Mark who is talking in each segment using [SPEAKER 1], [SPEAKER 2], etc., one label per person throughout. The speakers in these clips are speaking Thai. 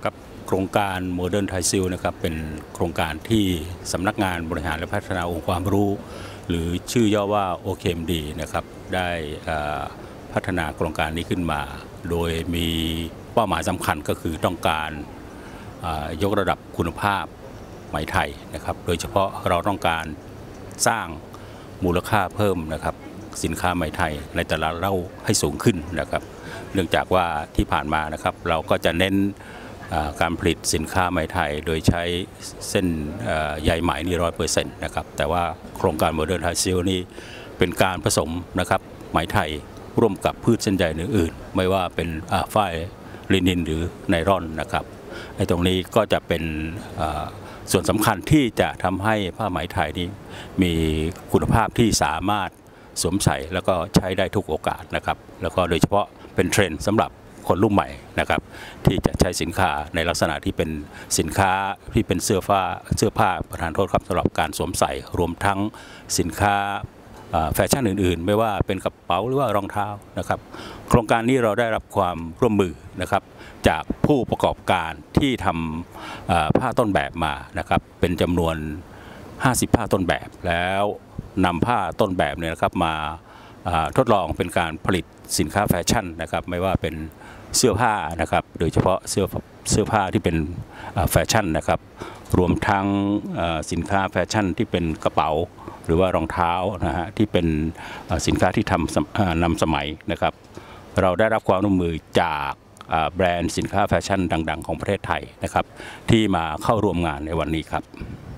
[SPEAKER 1] กับโครงการโมเดิร์นไทซิลนะครับเป็นโครงการที่สำนักงานบริหารและพัฒนาองค์ความรู้หรือชื่อย่อว่า OKMD นะครับได้พัฒนาโครงการนี้ขึ้นมาโดยมีเป้าหมายสำคัญก็คือต้องการยกระดับคุณภาพไหมไทยนะครับโดยเฉพาะเราต้องการสร้างมูลค่าเพิ่มนะครับสินค้าไหมไทยในแต่ละเล่าให้สูงขึ้นนะครับเนื่องจากว่าที่ผ่านมานะครับเราก็จะเน้นการผลิตสินค้าไหมไทยโดยใช้เส้นใยไหมนี่100%นะครับแต่ว่าโครงการโมเดิร์นไทซิลนี่เป็นการผสมนะครับไหมไทยร่วมกับพืชเส้นใยอื่นๆไม่ว่าเป็นฝ้ายลินินหรือไนลอนนะครับในตรงนี้ก็จะเป็นส่วนสำคัญที่จะทำให้ผ้าไหมไทยนี้มีคุณภาพที่สามารถสวมใส่แล้วก็ใช้ได้ทุกโอกาสนะครับแล้วก็โดยเฉพาะเป็นเทรนด์สำหรับคนรุ่นใหม่นะครับที่จะใช้สินค้าในลักษณะที่เป็นสินค้าที่เป็นเสื้อผ้าประทานโทษครับสำหรับการสวมใส่รวมทั้งสินค้าแฟชั่นอื่นๆไม่ว่าเป็นกระเป๋าหรือว่ารองเท้านะครับโครงการนี้เราได้รับความร่วมมือนะครับจากผู้ประกอบการที่ทำผ้าต้นแบบมานะครับเป็นจำนวน50ผ้าต้นแบบแล้วนำผ้าต้นแบบเนี่ยนะครับมาทดลองเป็นการผลิตสินค้าแฟชั่นนะครับไม่ว่าเป็นเสื้อผ้านะครับโดยเฉพาะเสื้อผ้าที่เป็นแฟชั่นนะครับรวมทั้งสินค้าแฟชั่นที่เป็นกระเป๋าหรือว่ารองเท้านะฮะที่เป็นสินค้าที่นำสมัยนะครับเราได้รับความร่วมมือจากแบรนด์สินค้าแฟชั่นดังๆของประเทศไทยนะครับที่มาเข้าร่วมงานในวันนี้ครับ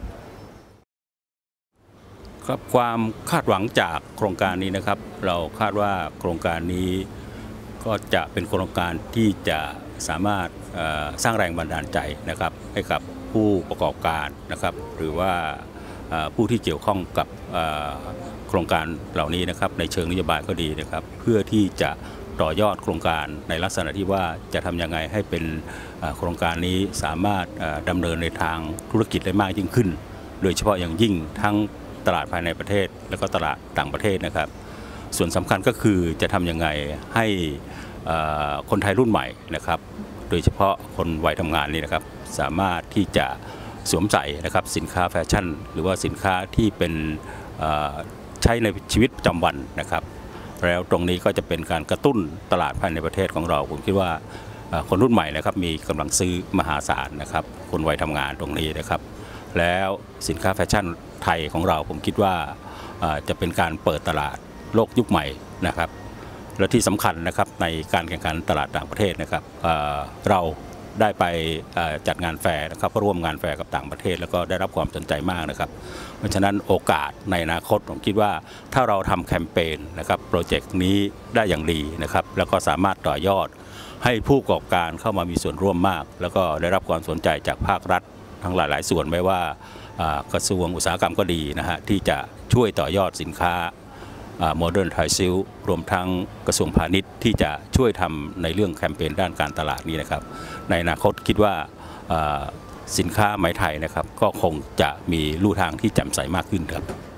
[SPEAKER 1] ความคาดหวังจากโครงการนี้นะครับเราคาดว่าโครงการนี้ก็จะเป็นโครงการที่จะสามารถสร้างแรงบันดาลใจนะครับให้กับผู้ประกอบการนะครับหรือว่าผู้ที่เกี่ยวข้องกับโครงการเหล่านี้นะครับในเชิงนโยบายก็ดีนะครับเพื่อที่จะต่อยอดโครงการในลักษณะที่ว่าจะทำยังไงให้เป็นโครงการนี้สามารถดำเนินในทางธุรกิจได้มากยิ่งขึ้นโดยเฉพาะอย่างยิ่งทั้งตลาดภายในประเทศและก็ตลาดต่างประเทศนะครับส่วนสำคัญก็คือจะทำยังไงให้คนไทยรุ่นใหม่นะครับโดยเฉพาะคนวัยทำงานนี่นะครับสามารถที่จะสวมใส่นะครับสินค้าแฟชั่นหรือว่าสินค้าที่เป็นใช้ในชีวิตประจำวันนะครับแล้วตรงนี้ก็จะเป็นการกระตุ้นตลาดภายในประเทศของเราผมคิดว่าคนรุ่นใหม่นะครับมีกำลังซื้อมหาศาลนะครับคนวัยทำงานตรงนี้นะครับแล้วสินค้าแฟชั่นไทยของเราผมคิดว่าจะเป็นการเปิดตลาดโลกยุคใหม่นะครับและที่สำคัญนะครับในการแข่งขันตลาดต่างประเทศนะครับเราได้ไปจัดงานแฟร์นะครับร่วมงานแฟร์กับต่างประเทศแล้วก็ได้รับความสนใจมากนะครับเพราะฉะนั้นโอกาสในอนาคตผมคิดว่าถ้าเราทำแคมเปญนะครับโปรเจกต์นี้ได้อย่างดีนะครับแล้วก็สามารถต่อยอดให้ผู้ประกอบการเข้ามามีส่วนร่วมมากแล้วก็ได้รับความสนใจจากภาครัฐทั้งหลายๆส่วนไม่ว่ากระทรวงอุตสาหกรรมก็ดีนะฮะที่จะช่วยต่อยอดสินค้าโมเดิร์นไทซิลรวมทั้งกระทรวงพาณิชย์ที่จะช่วยทำในเรื่องแคมเปญด้านการตลาดนี้นะครับในอนาคตคิดว่าสินค้าไหมไทยนะครับก็คงจะมีลู่ทางที่แจ่มใสมากขึ้นครับ